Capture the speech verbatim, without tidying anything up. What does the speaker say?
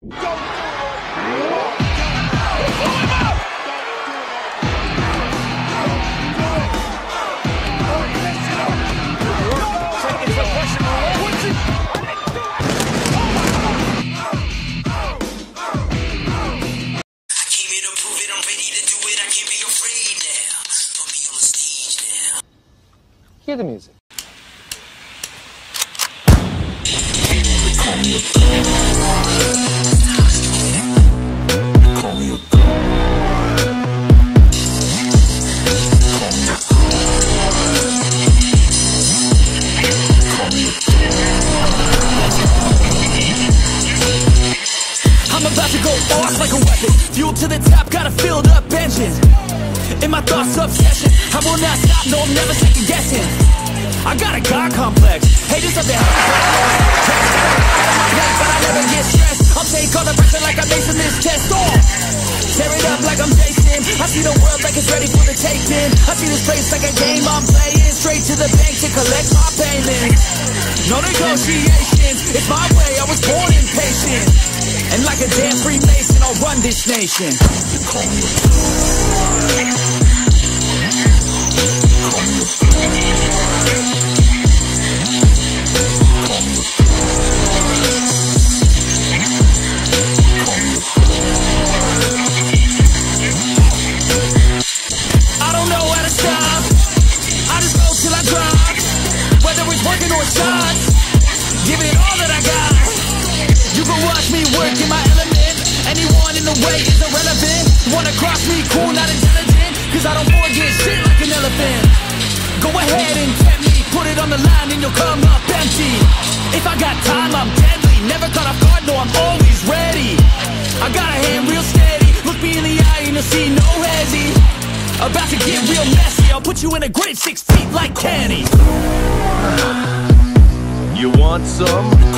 Hear the music. I'm about to go off like a weapon. Fuel to the top, got a filled up engine. In my thoughts, obsession. I will not stop, no, I'm never second guessing. I got a God complex. Haters of the hell. But I never get stressed. I'll take all the pressure like I'm acing this test. Oh, tear it up like I'm Jason. I see the world like it's ready for the taking. I see this place like a game I'm playing. Straight to the bank to collect my payments. No negotiations. It's my way, I was born impatient. And like a damn Freemason, I'll run this nation. You call me a I don't know how to stop. I just go till I drop. Whether it's working or shots, give it all that I got. You can watch me work in my element. Anyone in the way is irrelevant. Wanna cross me, cool, not intelligent. Cause I don't forget shit like an elephant. Go ahead and tempt me, put it on the line and you'll come up empty. If I got time, I'm deadly. Never caught off guard, no, I'm always ready. I got a hand real steady. Look me in the eye and you'll see no hezzy. About to get real messy. I'll put you in a grid six feet like Kenny. You want some?